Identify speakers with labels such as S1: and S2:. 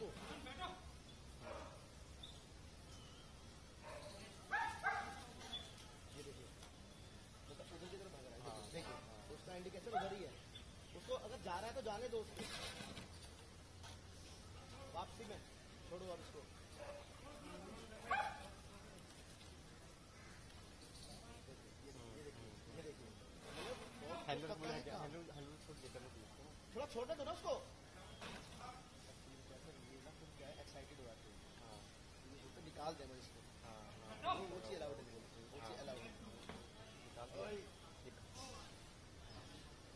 S1: उसको। ये देखिए मतलब उधर की तरफ भाग रहा है। देखिए उसका इंडिकेशन उधर ही है। उसको अगर जा रहा है तो जाने दो उसको, वापसी में छोड़ो अब इसको। ये देखिए थोड़ा छोड़ने दो ना उसको। क्या है एक्साइटेड हो जाते हैं। हाँ तो निकाल देना इसको। हाँ वो चीज अलाउड है, वो चीज अलाउड है।